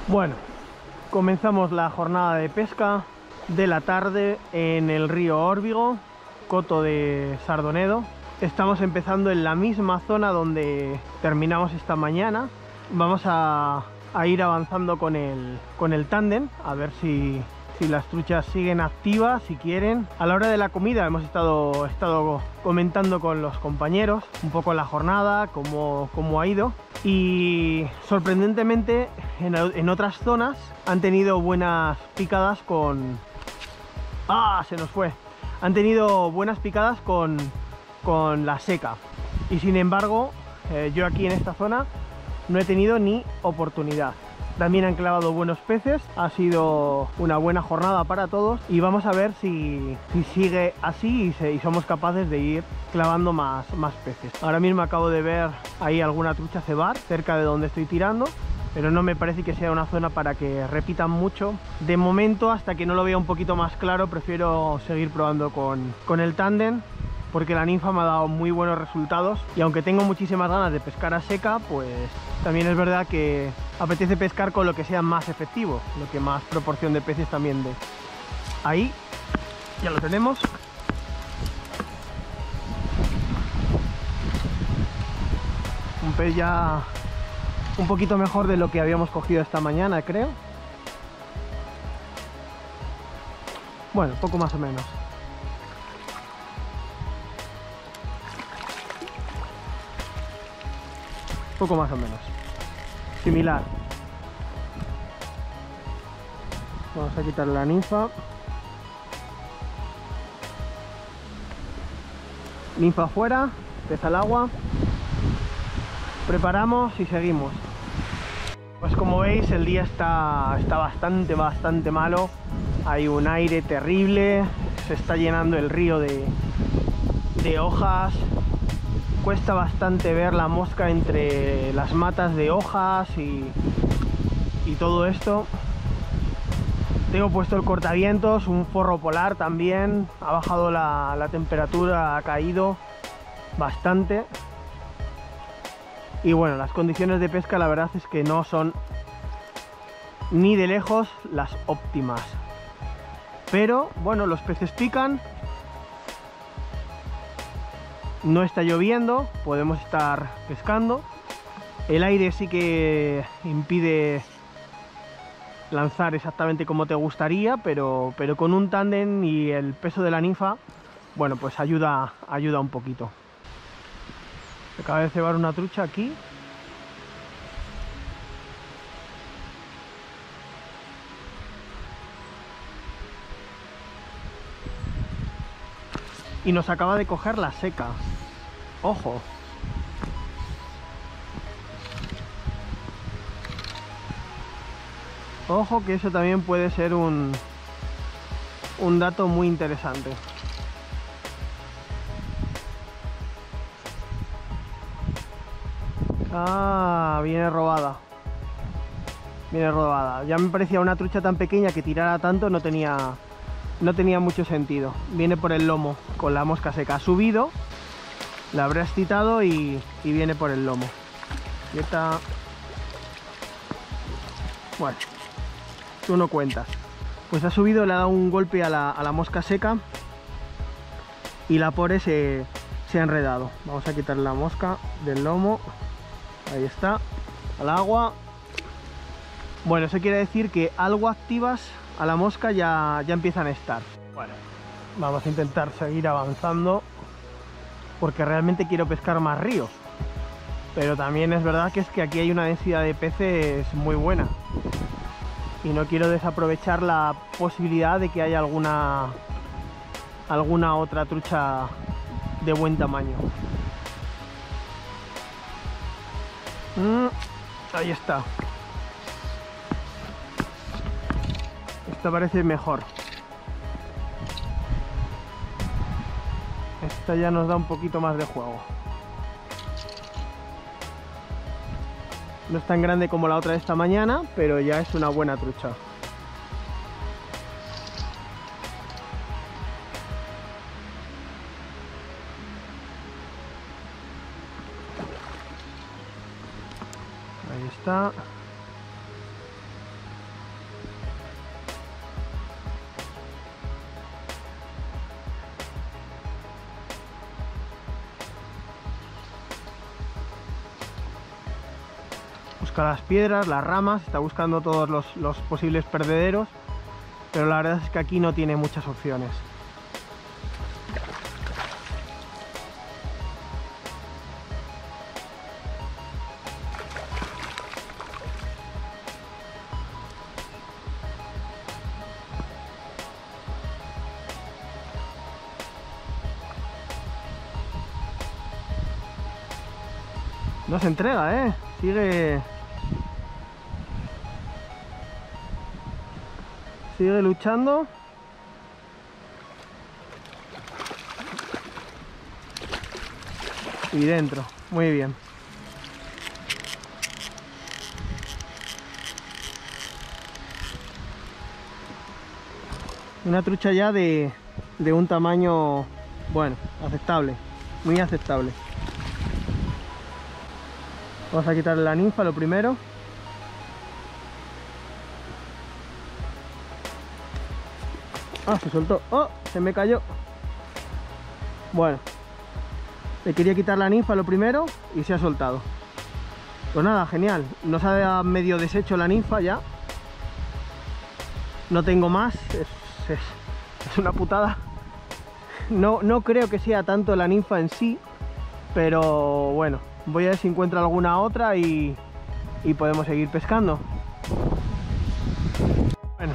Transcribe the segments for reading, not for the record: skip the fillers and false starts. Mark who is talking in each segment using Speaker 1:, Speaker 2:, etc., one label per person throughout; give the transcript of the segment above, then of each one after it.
Speaker 1: Bueno, comenzamos la jornada de pesca de la tarde en el río Órbigo, coto de Sardonedo. Estamos empezando en la misma zona donde terminamos esta mañana. Vamos a ir avanzando con el tándem, a ver si las truchas siguen activas, si quieren. A la hora de la comida hemos estado comentando con los compañeros un poco la jornada, cómo ha ido. Y sorprendentemente en otras zonas han tenido buenas picadas con... ¡Ah! Se nos fue. Han tenido buenas picadas con la seca. Y sin embargo, yo aquí en esta zona no he tenido ni oportunidad. También han clavado buenos peces, ha sido una buena jornada para todos y vamos a ver si sigue así y somos capaces de ir clavando más peces. Ahora mismo acabo de ver ahí alguna trucha cebar cerca de donde estoy tirando, pero no me parece que sea una zona para que repitan mucho. De momento, hasta que no lo vea un poquito más claro, prefiero seguir probando con el tándem, porque la ninfa me ha dado muy buenos resultados y aunque tengo muchísimas ganas de pescar a seca, pues también es verdad que apetece pescar con lo que sea más efectivo, lo que más proporción de peces también dé. Ahí ya lo tenemos. Un pez ya un poquito mejor de lo que habíamos cogido esta mañana, creo. Bueno, poco más o menos. Poco más o menos. Similar. Vamos a quitar la ninfa. Ninfa afuera, pez al agua. Preparamos y seguimos. Pues como veis, el día está bastante malo. Hay un aire terrible. Se está llenando el río de hojas. Cuesta bastante ver la mosca entre las matas de hojas y todo esto. Tengo puesto el cortavientos, un forro polar también. Ha bajado la temperatura, ha caído bastante. Y bueno, las condiciones de pesca la verdad es que no son ni de lejos las óptimas. Pero bueno, los peces pican. No está lloviendo, podemos estar pescando. El aire sí que impide lanzar exactamente como te gustaría, pero con un tándem y el peso de la ninfa, bueno, pues ayuda un poquito. Acaba de cebar una trucha aquí. Y nos acaba de coger la seca. Ojo. Ojo, que eso también puede ser un dato muy interesante. Ah, viene robada. Viene robada. Ya me parecía una trucha tan pequeña que tirara tanto, no tenía mucho sentido. Viene por el lomo con la mosca seca. Ha subido, la habrá excitado y viene por el lomo. Y esta... Bueno, tú no cuentas. Pues ha subido, le ha dado un golpe a la mosca seca y la pobre se ha enredado. Vamos a quitar la mosca del lomo. Ahí está, al agua. Bueno, eso quiere decir que algo activas a la mosca ya empiezan a estar. Bueno, vamos a intentar seguir avanzando porque realmente quiero pescar más ríos. Pero también es verdad que aquí hay una densidad de peces muy buena. Y no quiero desaprovechar la posibilidad de que haya alguna otra trucha de buen tamaño. Ahí está. Esta parece mejor. Esta ya nos da un poquito más de juego. No es tan grande como la otra de esta mañana, pero ya es una buena trucha. Ahí está. Busca las piedras, las ramas, está buscando todos los posibles perdederos, pero la verdad es que aquí no tiene muchas opciones. No se entrega, ¿eh? Sigue luchando. Y dentro, muy bien. Una trucha ya de un tamaño, bueno, aceptable, muy aceptable. Vamos a quitarle la ninfa lo primero. Ah, se soltó. ¡Oh! Se me cayó. Bueno, le quería quitar la ninfa lo primero y se ha soltado. Pues nada, genial. Nos ha medio deshecho la ninfa ya. No tengo más. Es una putada. No creo que sea tanto la ninfa en sí, pero bueno, voy a ver si encuentro alguna otra y podemos seguir pescando. Bueno,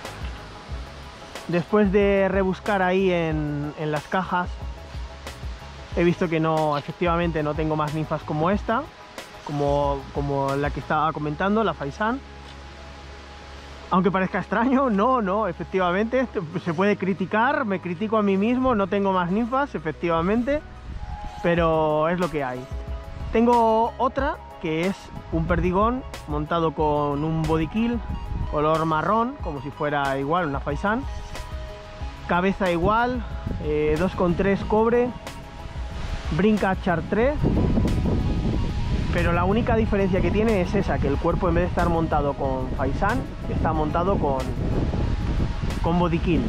Speaker 1: después de rebuscar ahí en las cajas, he visto que no, efectivamente no tengo más ninfas como esta, como la que estaba comentando, la faisán. Aunque parezca extraño, no, efectivamente, se puede criticar, me critico a mí mismo, no tengo más ninfas, efectivamente, pero es lo que hay. Tengo otra que es un perdigón montado con un body kill, color marrón, como si fuera igual una faisán. Cabeza igual, 2,3 cobre, brinca chartré. Pero la única diferencia que tiene es esa, que el cuerpo en vez de estar montado con faisán, está montado con body kill.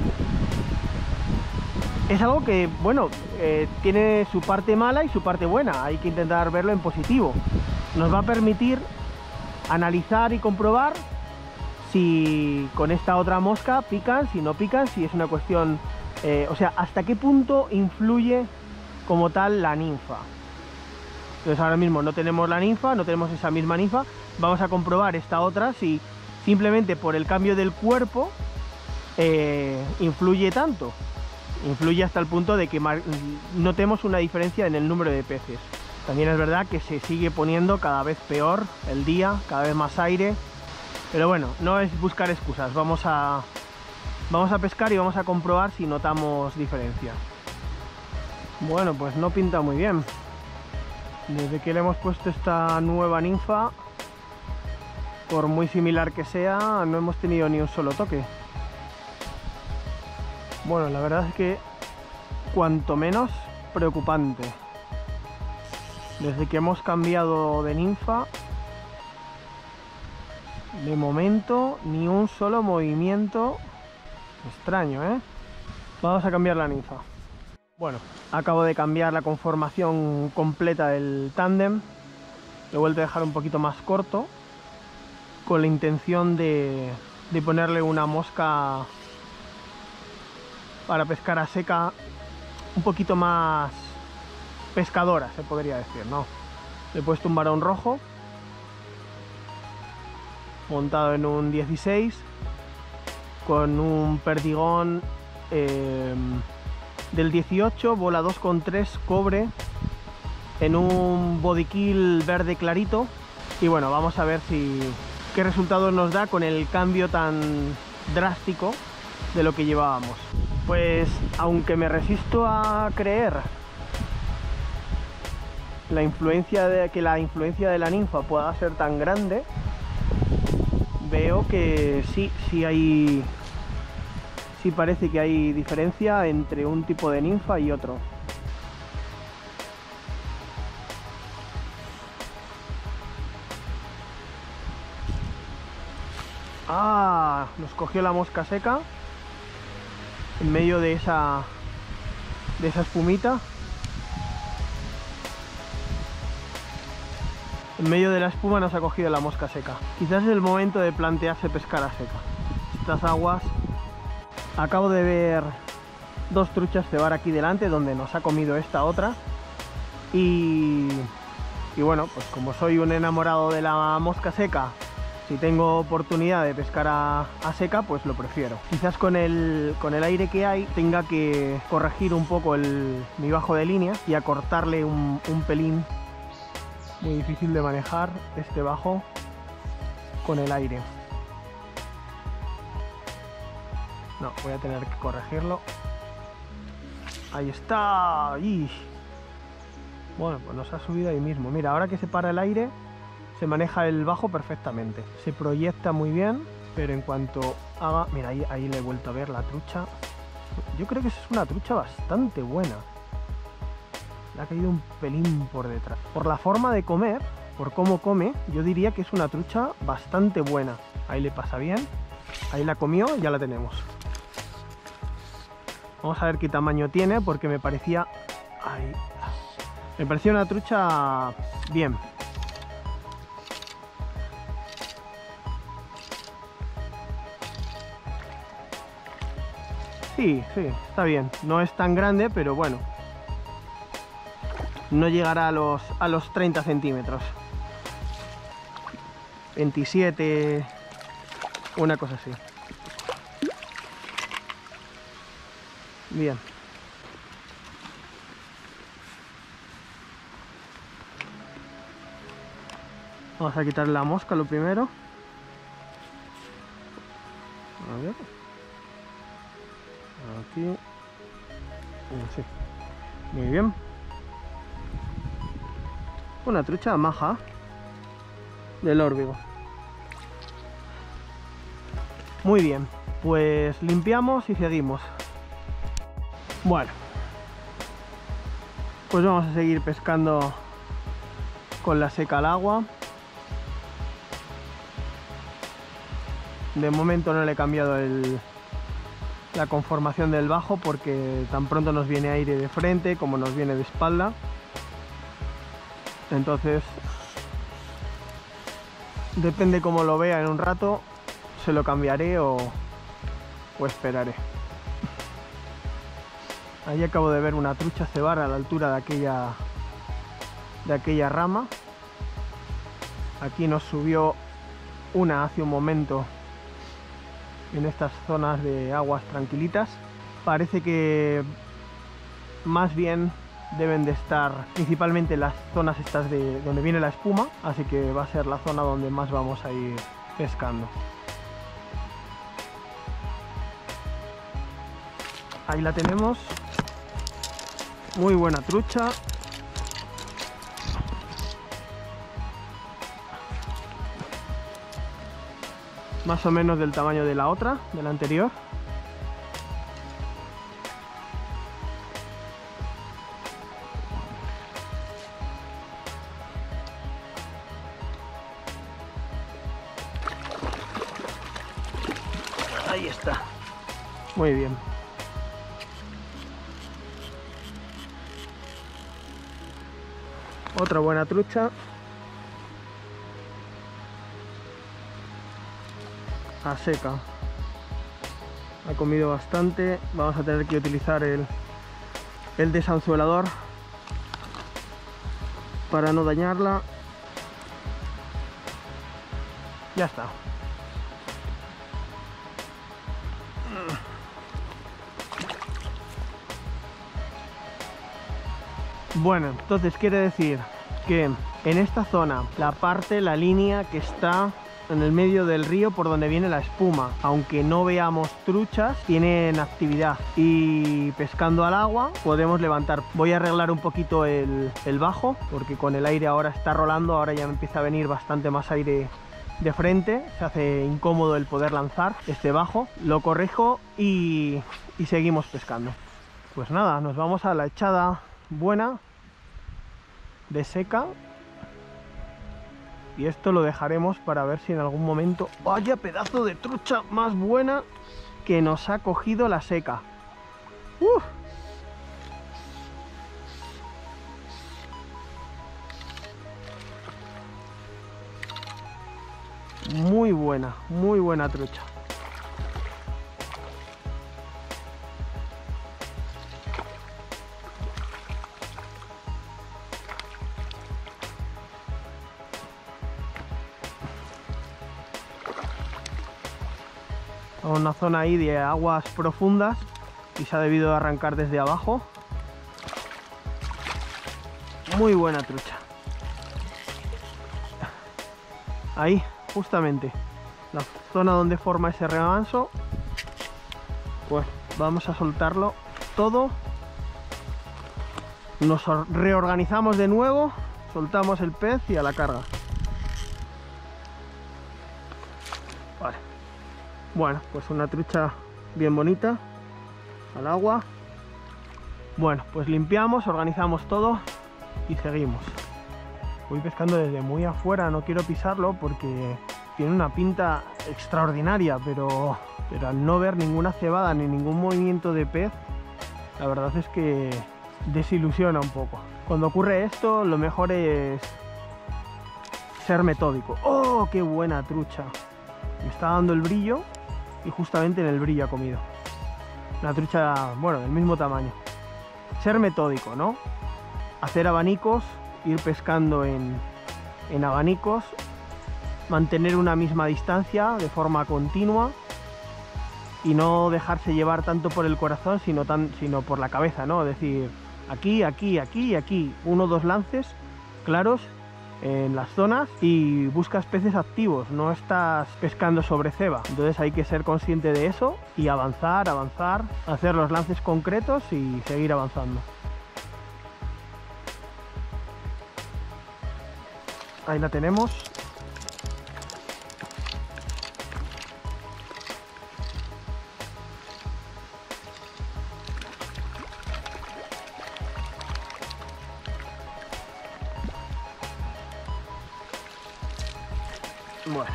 Speaker 1: Es algo que, bueno, tiene su parte mala y su parte buena, hay que intentar verlo en positivo. Nos va a permitir analizar y comprobar si con esta otra mosca pican, si no pican, si es una cuestión, o sea, hasta qué punto influye como tal la ninfa. Entonces ahora mismo no tenemos la ninfa, no tenemos esa misma ninfa. Vamos a comprobar esta otra si simplemente por el cambio del cuerpo influye tanto. Influye hasta el punto de que notemos una diferencia en el número de peces. También es verdad que se sigue poniendo cada vez peor el día, cada vez más aire. Pero bueno, no es buscar excusas. Vamos a pescar y vamos a comprobar si notamos diferencia. Bueno, pues no pinta muy bien. Desde que le hemos puesto esta nueva ninfa, por muy similar que sea, no hemos tenido ni un solo toque. Bueno, la verdad es que cuanto menos preocupante. Desde que hemos cambiado de ninfa, de momento ni un solo movimiento extraño, ¿eh? Vamos a cambiar la ninfa. Bueno, acabo de cambiar la conformación completa del tándem. Lo he vuelto a dejar un poquito más corto, con la intención de ponerle una mosca para pescar a seca un poquito más pescadora, se podría decir, ¿no? Le he puesto un varón rojo montado en un 16 con un perdigón del 18, bola 2,3 cobre en un body kill verde clarito. Y bueno, vamos a ver qué resultados nos da con el cambio tan drástico de lo que llevábamos. Pues aunque me resisto a creer la influencia de la ninfa pueda ser tan grande, veo que sí parece que hay diferencia entre un tipo de ninfa y otro. Ah, nos cogió la mosca seca en medio de esa espumita. En medio de la espuma nos ha cogido la mosca seca. Quizás es el momento de plantearse pescar a seca. Estas aguas... Acabo de ver 2 truchas cebar aquí delante, donde nos ha comido esta otra. Y bueno, pues como soy un enamorado de la mosca seca, si tengo oportunidad de pescar a seca, pues lo prefiero. Quizás con el aire que hay tenga que corregir un poco mi bajo de línea y acortarle un pelín. Muy difícil de manejar este bajo con el aire. No, voy a tener que corregirlo. Ahí está. ¡Ih! Bueno, pues nos ha subido ahí mismo. Mira, ahora que se para el aire, se maneja el bajo perfectamente. Se proyecta muy bien, pero en cuanto haga... Mira, ahí le he vuelto a ver la trucha. Yo creo que es una trucha bastante buena. Le ha caído un pelín por detrás. Por la forma de comer, por cómo come, yo diría que es una trucha bastante buena. Ahí le pasa bien. Ahí la comió y ya la tenemos. Vamos a ver qué tamaño tiene, porque me parecía... Ahí. Me parecía una trucha bien. Sí, está bien. No es tan grande, pero bueno. No llegará a los 30 centímetros. 27, una cosa así. Bien. Vamos a quitar la mosca lo primero. A ver. Aquí. Sí. Muy bien. Una trucha maja del órbigo. Muy bien. Pues limpiamos y seguimos. Bueno. Pues vamos a seguir pescando con la seca al agua. De momento no le he cambiado la conformación del bajo, porque tan pronto nos viene aire de frente como nos viene de espalda. Entonces, depende cómo lo vea en un rato, se lo cambiaré o esperaré. Ahí acabo de ver una trucha cebar a la altura de aquella rama. Aquí nos subió una hace un momento en estas zonas de aguas tranquilitas. Parece que más bien deben de estar principalmente las zonas estas de donde viene la espuma, así que va a ser la zona donde más vamos a ir pescando. Ahí la tenemos, muy buena trucha. Más o menos del tamaño de la otra, de la anterior. Ahí está. Muy bien. Otra buena trucha. A seca. Ha comido bastante. Vamos a tener que utilizar el desanzuelador para no dañarla. Ya está. Bueno, entonces quiere decir que en esta zona, la línea que está en el medio del río por donde viene la espuma, aunque no veamos truchas, tienen actividad, y pescando al agua podemos levantar. Voy a arreglar un poquito el bajo, porque con el aire ahora está rolando, ahora ya me empieza a venir bastante más aire de frente, se hace incómodo el poder lanzar este bajo. Lo corrijo y seguimos pescando. Pues nada, nos vamos a la echada buena de seca. Y esto lo dejaremos para ver si en algún momento... ¡Vaya pedazo de trucha más buena que nos ha cogido la seca! ¡Uf! muy buena trucha. Una zona ahí de aguas profundas y se ha debido arrancar desde abajo. Muy buena trucha. Ahí, justamente, la zona donde forma ese remanso. Pues vamos a soltarlo todo. Nos reorganizamos de nuevo, soltamos el pez y a la carga. Vale. Bueno, pues una trucha bien bonita al agua. Bueno, pues limpiamos, organizamos todo y seguimos. Voy pescando desde muy afuera, no quiero pisarlo porque tiene una pinta extraordinaria, pero al no ver ninguna cebada ni ningún movimiento de pez, la verdad es que desilusiona un poco. Cuando ocurre esto, lo mejor es ser metódico. ¡Oh, qué buena trucha! Me está dando el brillo y justamente en el brillo ha comido. Una trucha, bueno, del mismo tamaño. Ser metódico, ¿no? Hacer abanicos, ir pescando en abanicos, mantener una misma distancia de forma continua y no dejarse llevar tanto por el corazón, sino por la cabeza, ¿no? Es decir, aquí, aquí, aquí y aquí, 1 o 2 lances claros en las zonas y buscas peces activos, no estás pescando sobre ceba. Entonces hay que ser consciente de eso y avanzar, hacer los lances concretos y seguir avanzando. Ahí la tenemos. Bueno.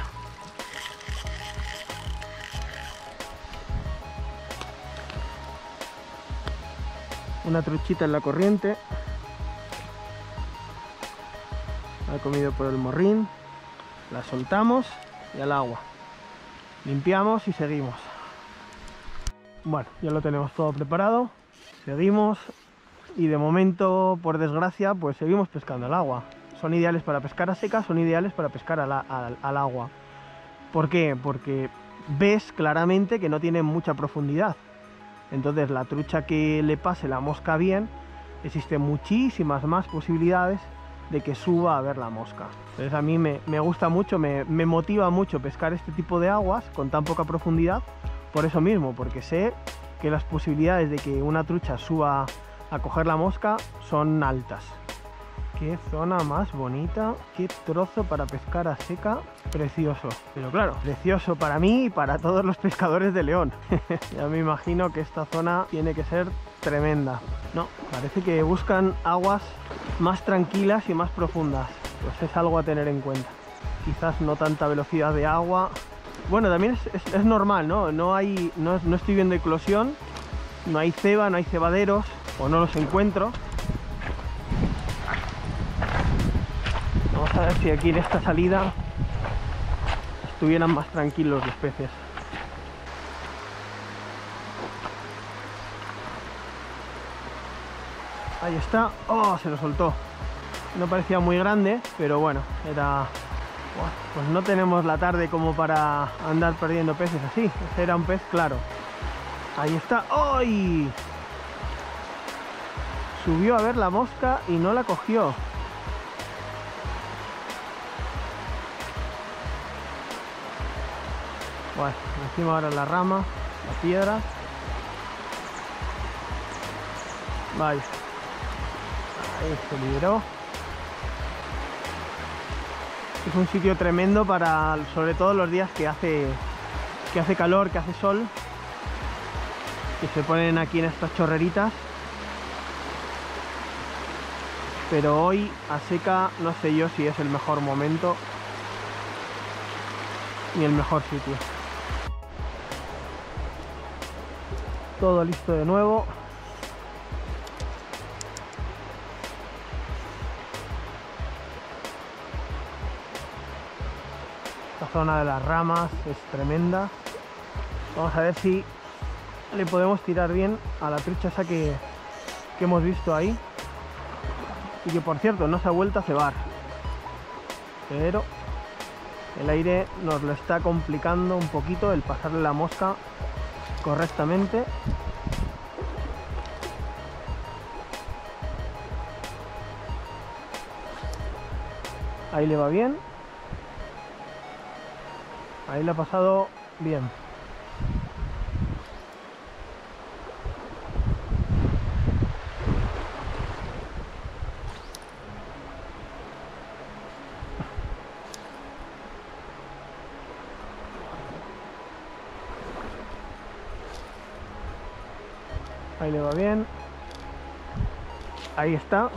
Speaker 1: Una truchita en la corriente. Ha comido por el morrín. La soltamos y al agua. Limpiamos y seguimos. Bueno, ya lo tenemos todo preparado. Seguimos y de momento, por desgracia, pues seguimos pescando al agua. Son ideales para pescar a seca, son ideales para pescar al agua. ¿Por qué? Porque ves claramente que no tiene mucha profundidad. Entonces la trucha que le pase la mosca bien, existen muchísimas más posibilidades de que suba a ver la mosca. Entonces a mí me gusta mucho, me motiva mucho pescar este tipo de aguas con tan poca profundidad, por eso mismo, porque sé que las posibilidades de que una trucha suba a coger la mosca son altas. Qué zona más bonita, qué trozo para pescar a seca, precioso. Pero claro, precioso para mí y para todos los pescadores de León. Ya me imagino que esta zona tiene que ser tremenda. No, parece que buscan aguas más tranquilas y más profundas. Pues es algo a tener en cuenta. Quizás no tanta velocidad de agua. Bueno, también es normal, ¿no? No estoy viendo eclosión, no hay ceba, no hay cebaderos, o no los encuentro. Vamos a ver si aquí en esta salida estuvieran más tranquilos los peces. Ahí está. ¡Oh! Se lo soltó. No parecía muy grande, pero bueno, era... Pues no tenemos la tarde como para andar perdiendo peces así. Este era un pez claro. Ahí está. ¡Ay! Subió a ver la mosca y no la cogió. Bueno, encima ahora la rama, la piedra. Vaya. Ahí se liberó. Es un sitio tremendo para, sobre todo los días que hace calor, que hace sol, que se ponen aquí en estas chorreritas. Pero hoy a seca no sé yo si es el mejor momento ni el mejor sitio. Todo listo de nuevo. Esta zona de las ramas es tremenda. Vamos a ver si le podemos tirar bien a la trucha esa que hemos visto ahí. Y que por cierto no se ha vuelto a cebar. Pero el aire nos lo está complicando un poquito el pasarle la mosca correctamente. Ahí le va bien. Ahí le ha pasado bien. Ahí le va bien. Ahí está.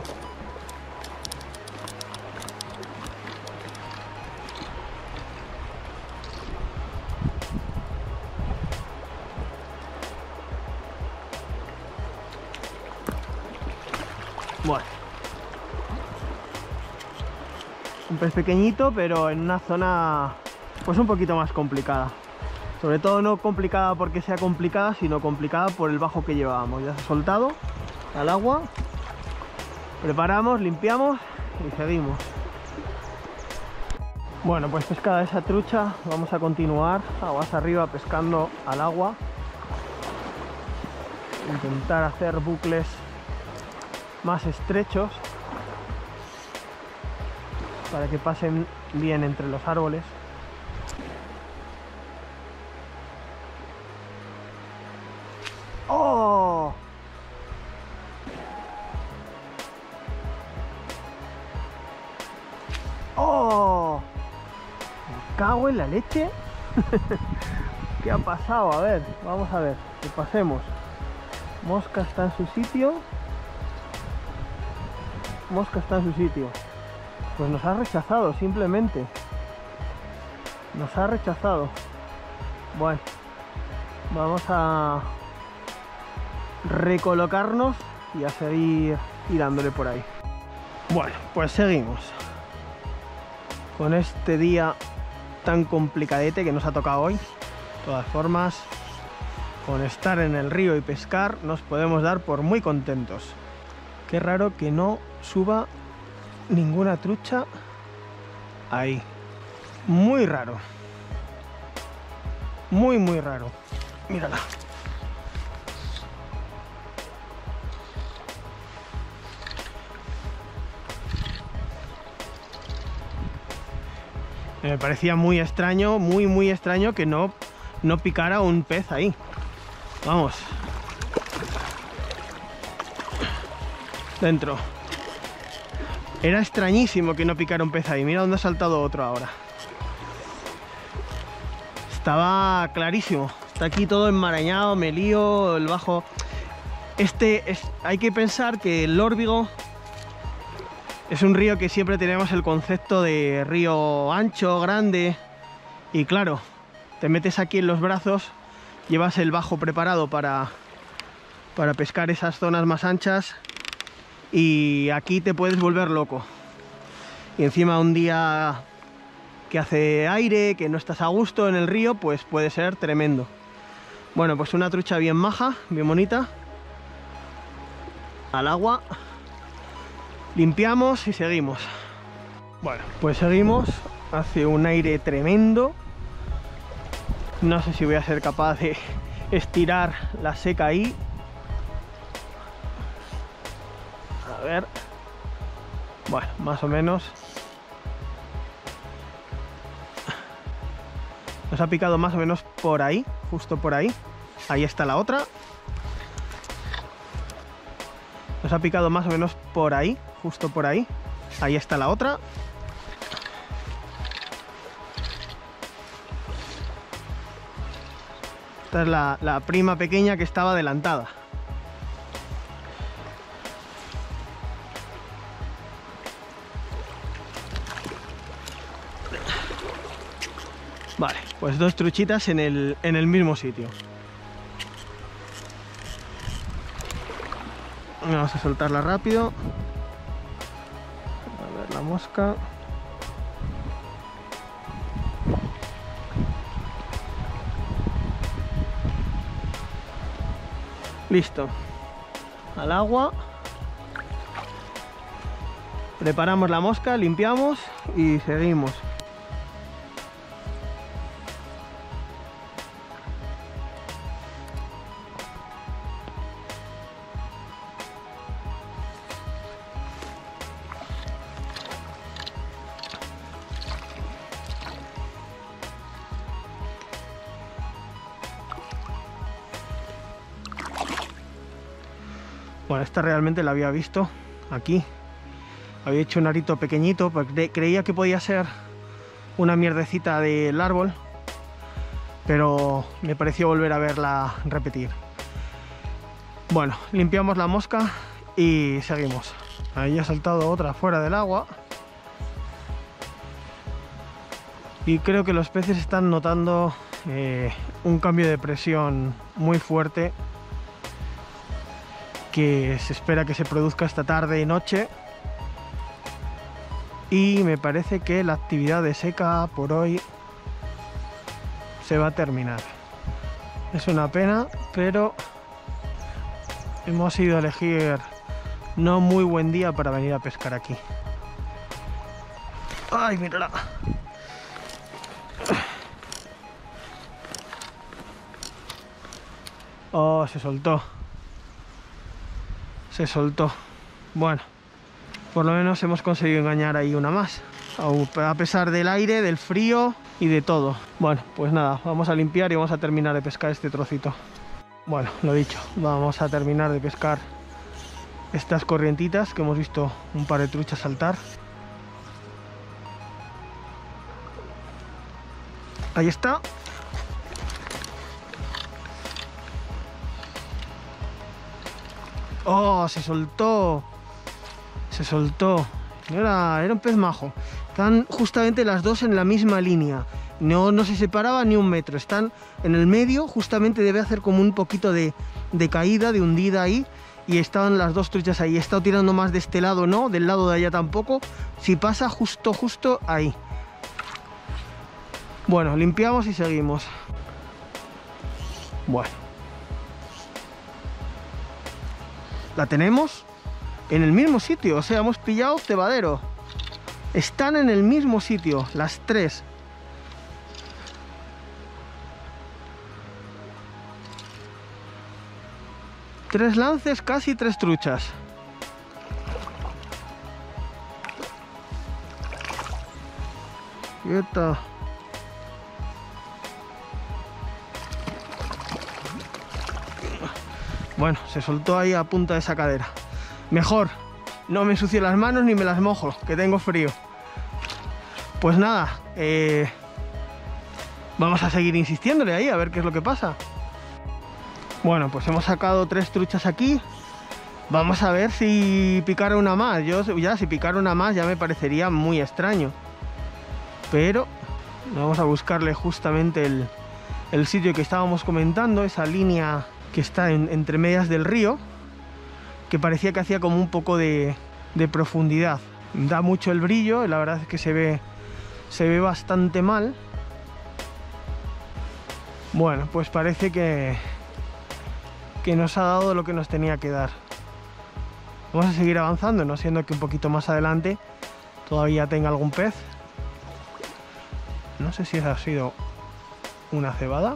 Speaker 1: Bueno. Un pez pequeñito, pero en una zona pues un poquito más complicada. Sobre todo no complicada porque sea complicada, sino complicada por el bajo que llevábamos. Ya se ha soltado al agua. Preparamos, limpiamos y seguimos. Bueno, pues pescada esa trucha, vamos a continuar aguas arriba pescando al agua. Intentar hacer bucles más estrechos para que pasen bien entre los árboles. ¡Oh! ¡Oh! Me cago en la leche. ¿Qué ha pasado? A ver, vamos a ver, que pasemos. Mosca está en su sitio. Mosca está en su sitio. Pues nos ha rechazado simplemente. Nos ha rechazado. Bueno, vamos a recolocarnos y a seguir tirándole por ahí. Bueno, pues seguimos con este día tan complicadete que nos ha tocado hoy. De todas formas, con estar en el río y pescar nos podemos dar por muy contentos. Qué raro que no suba ninguna trucha ahí. Muy raro. Muy raro. Mírala. Me parecía muy extraño, muy extraño que no picara un pez ahí. Vamos. Dentro. Era extrañísimo que no picara un pez ahí. Mira dónde ha saltado otro ahora. Estaba clarísimo. Está aquí todo enmarañado, me lío, el bajo. Hay que pensar que el Órbigo es un río que siempre tenemos el concepto de río ancho, grande. Y claro, te metes aquí en los brazos, llevas el bajo preparado para pescar esas zonas más anchas. Y aquí te puedes volver loco. Y encima un día que hace aire, que no estás a gusto en el río, pues puede ser tremendo. Bueno, pues una trucha bien maja, bien bonita. Al agua. Limpiamos y seguimos. Bueno, pues seguimos. Hace un aire tremendo. No sé si voy a ser capaz de estirar la seca ahí. A ver. Bueno, más o menos. Nos ha picado más o menos por ahí, justo por ahí. Ahí está la otra. Nos ha picado más o menos por ahí, justo por ahí. Ahí está la otra. Esta es la prima pequeña que estaba adelantada. Vale, pues dos truchitas en el mismo sitio. Vamos a soltarla rápido. A ver la mosca. Listo. Al agua. Preparamos la mosca, limpiamos y seguimos. Bueno, esta realmente la había visto aquí. Había hecho un arito pequeñito porque creía que podía ser una mierdecita del árbol, pero me pareció volver a verla repetir. Bueno, limpiamos la mosca y seguimos. Ahí ha saltado otra fuera del agua. Y creo que los peces están notando un cambio de presión muy fuerte que se espera que se produzca esta tarde y noche. Y me parece que la actividad de seca por hoy se va a terminar. Es una pena, pero hemos ido a elegir no muy buen día para venir a pescar aquí. ¡Ay, mírala! Oh, se soltó. Se soltó. Bueno, por lo menos hemos conseguido engañar ahí una más, a pesar del aire, del frío y de todo. Bueno, pues nada, vamos a limpiar y vamos a terminar de pescar este trocito. Bueno, lo dicho, vamos a terminar de pescar estas corrientitas que hemos visto un par de truchas saltar. Ahí está. ¡Oh! Se soltó. Se soltó. Era un pez majo. Están justamente las dos en la misma línea. No se separaba ni un metro. Están en el medio. Justamente debe hacer como un poquito de caída, de hundida ahí. Y estaban las dos truchas ahí. He estado tirando más de este lado, no. Del lado de allá tampoco. Si pasa justo ahí. Bueno, limpiamos y seguimos. Bueno. La tenemos en el mismo sitio, o sea, hemos pillado cebadero. Están en el mismo sitio, las tres. Tres lances, casi tres truchas. Quieta. Bueno, se soltó ahí a punta de sacadera. Mejor, no me ensucio las manos ni me las mojo, que tengo frío. Pues nada, vamos a seguir insistiéndole ahí a ver qué es lo que pasa. Bueno, pues hemos sacado tres truchas aquí. Vamos a ver si picara una más. Si picara una más ya me parecería muy extraño. Pero vamos a buscarle justamente el sitio que estábamos comentando, esa línea que está entre medias del río, que parecía que hacía como un poco de profundidad. Da mucho el brillo, la verdad es que se ve bastante mal. Bueno, pues parece que nos ha dado lo que nos tenía que dar. Vamos a seguir avanzando, no siendo que un poquito más adelante todavía tenga algún pez. No sé si esa ha sido una cebada.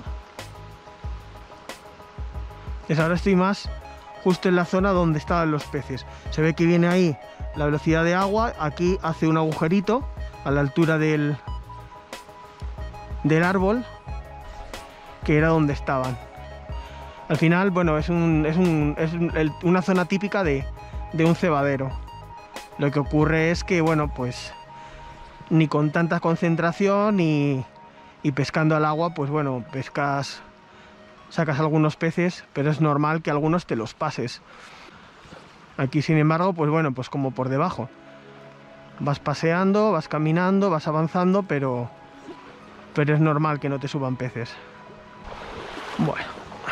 Speaker 1: Ahora estoy más justo en la zona donde estaban los peces. Se ve que viene ahí la velocidad de agua. Aquí hace un agujerito a la altura del árbol, que era donde estaban. Al final, bueno, es una zona típica de un cebadero. Lo que ocurre es que, bueno, pues ni con tanta concentración y pescando al agua, pues bueno, sacas algunos peces, pero es normal que algunos te los pases. Aquí, sin embargo, pues bueno, pues como por debajo. Vas paseando, vas caminando, vas avanzando, pero es normal que no te suban peces. Bueno.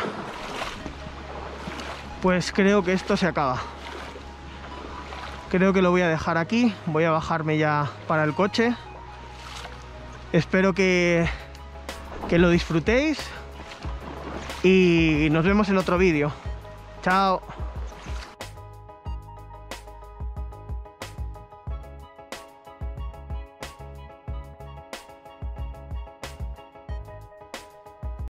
Speaker 1: Pues creo que esto se acaba. Creo que lo voy a dejar aquí. Voy a bajarme ya para el coche. Espero que lo disfrutéis. Y nos vemos en otro vídeo. Chao.